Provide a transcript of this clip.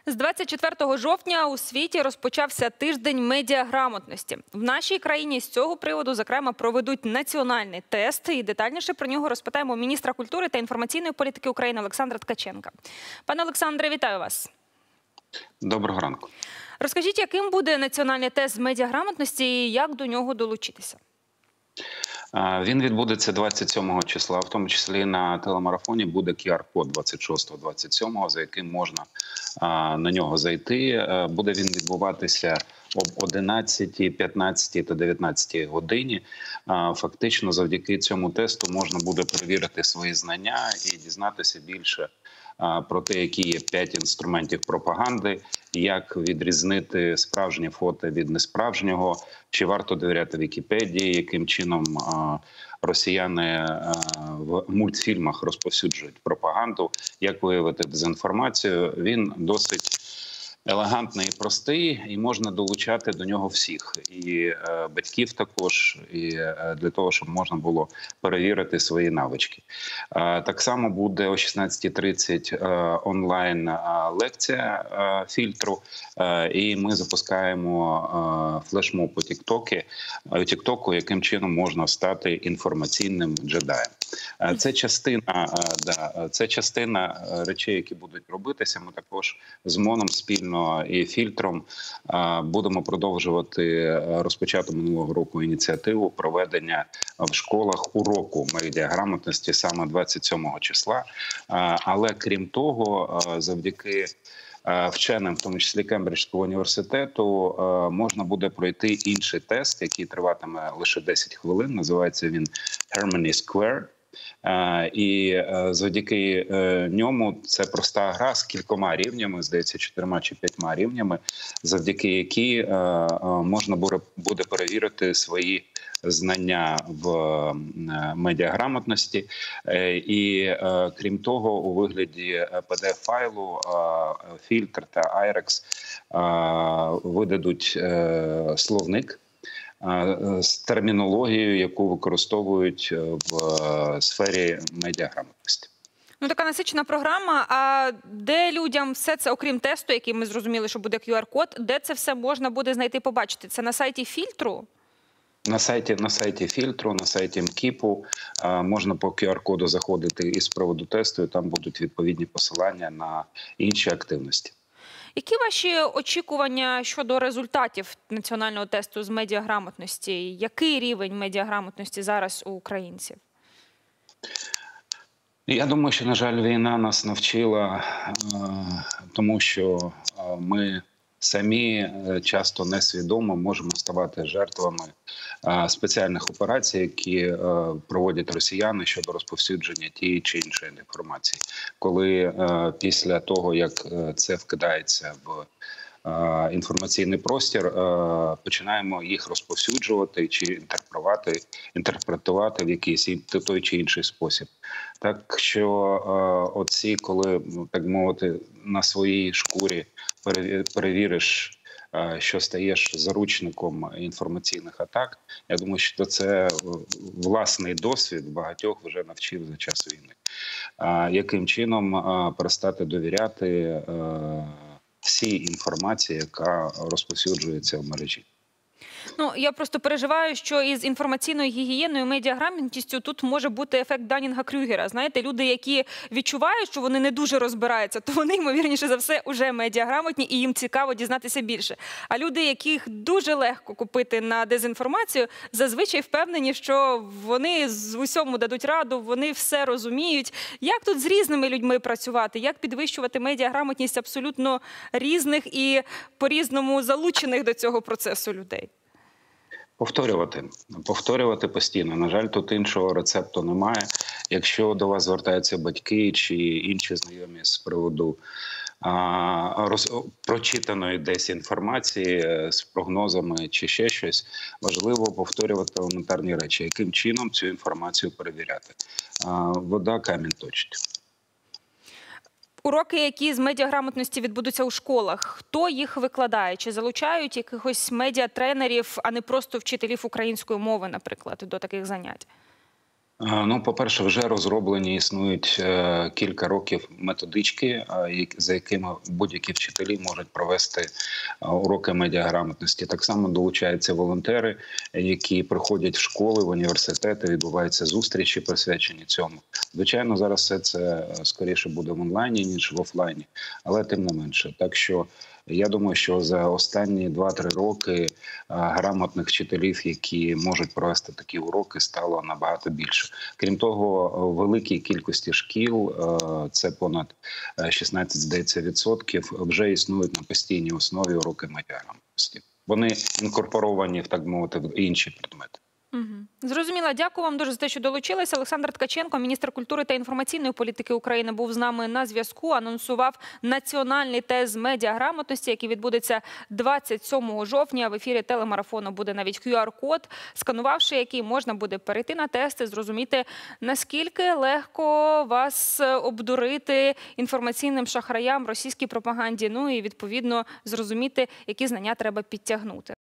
З 24 жовтня у світі розпочався тиждень медіаграмотності. В нашій країні з цього приводу, зокрема, проведуть національний тест. І детальніше про нього розпитаємо міністра культури та інформаційної політики України Олександра Ткаченка. Пане Олександре, вітаю вас. Доброго ранку. Розкажіть, яким буде національний тест з медіаграмотності і як до нього долучитися? Він відбудеться 27 числа, в тому числі на телемарафоні буде QR-код 26-27, за яким можна на нього зайти. Буде він відбуватися об 11, 15 та 19 годині. Фактично, завдяки цьому тесту можна буде перевірити свої знання і дізнатися більше про те, які є 5 інструментів пропаганди, як відрізнити справжнє фото від несправжнього, чи варто довіряти Вікіпедії, яким чином росіяни в мультфільмах розповсюджують пропаганду, як виявити дезінформацію. Він досить елегантний і простий, і можна долучати до нього всіх. І батьків також, і для того, щоб можна було перевірити свої навички. Так само буде о 16:30 онлайн-лекція фільтру, і ми запускаємо флешмоб у Тіктоку, яким чином можна стати інформаційним джедаєм. Це частина речей, які будуть робитися. Ми також з МОНом спільно і фільтром будемо продовжувати розпочату минулого року ініціативу проведення в школах уроку медіаграмотності саме 27 числа. Але крім того, завдяки вченим, в тому числі Кембриджського університету, можна буде пройти інший тест, який триватиме лише 10 хвилин. Називається він Harmony Square. І завдяки ньому це проста гра з кількома рівнями, здається, 4 чи 5 рівнями, завдяки якій можна буде перевірити свої знання в медіаграмотності. І крім того, у вигляді PDF-файлу фільтр та IREX видадуть словник з термінологією, яку використовують в сфері медіаграмотності. Ну, така насичена програма. А де людям все це, окрім тесту, який ми зрозуміли, що буде QR-код, де це все можна буде знайти, побачити? Це на сайті фільтру? На сайті фільтру, на сайті МКІПу можна по QR-коду заходити із приводу тесту, і там будуть відповідні посилання на інші активності. Які ваші очікування щодо результатів національного тесту з медіаграмотності? Який рівень медіаграмотності зараз у українців? Я думаю, що, на жаль, війна нас навчила тому, що ми самі часто несвідомо можемо ставати жертвами спеціальних операцій, які проводять росіяни щодо розповсюдження тієї чи іншої інформації. Коли після того, як це вкидається в інформаційний простір, починаємо їх розповсюджувати чи інтерпретувати в якийсь той чи інший спосіб. Так що оці, коли, так мовити, на своїй шкурі перевіриш, що стаєш заручником інформаційних атак, я думаю, що це власний досвід багатьох вже навчив за час війни. Яким чином перестати довіряти всій інформації, яка розповсюджується в мережі. Ну, я просто переживаю, що із інформаційною гігієною, медіаграмотністю тут може бути ефект Данінга-Крюгера. Знаєте, люди, які відчувають, що вони не дуже розбираються, то вони, ймовірніше за все, уже медіаграмотні і їм цікаво дізнатися більше. А люди, яких дуже легко купити на дезінформацію, зазвичай впевнені, що вони з усьому дадуть раду, вони все розуміють. Як тут з різними людьми працювати? Як підвищувати медіаграмотність абсолютно різних і по-різному залучених до цього процесу людей? Повторювати постійно. На жаль, тут іншого рецепту немає. Якщо до вас звертаються батьки чи інші знайомі з приводу прочитаної десь інформації з прогнозами чи ще щось, важливо повторювати елементарні речі. Яким чином цю інформацію перевіряти? Вода камінь точить. Уроки, які з медіаграмотності відбудуться у школах, хто їх викладає? Чи залучають якихось медіатренерів, а не просто вчителів української мови, наприклад, до таких занять? Ну, по-перше, вже розроблені існують кілька років методички, за якими будь-які вчителі можуть провести уроки медіаграмотності. Так само долучаються волонтери, які приходять в школи, в університети, відбуваються зустрічі, присвячені цьому. Звичайно, зараз все це скоріше буде в онлайні, ніж в офлайні, але тим не менше. Так що я думаю, що за останні 2-3 роки грамотних вчителів, які можуть провести такі уроки, стало набагато більше. Крім того, в великій кількості шкіл, це понад 16, здається, відсотків, вже існують на постійній основі уроки медіаграмотності. Вони інкорпоровані, так би мовити, в інші предмети. Зрозуміла. Дякую вам дуже за те, що долучилися. Олександр Ткаченко, міністр культури та інформаційної політики України, був з нами на зв'язку. Анонсував національний тест з медіаграмотності, який відбудеться 27 жовтня. В ефірі телемарафону буде навіть QR-код, сканувавши який, можна буде перейти на тест і зрозуміти, наскільки легко вас обдурити інформаційним шахраям, російській пропаганді. Ну і, відповідно, зрозуміти, які знання треба підтягнути.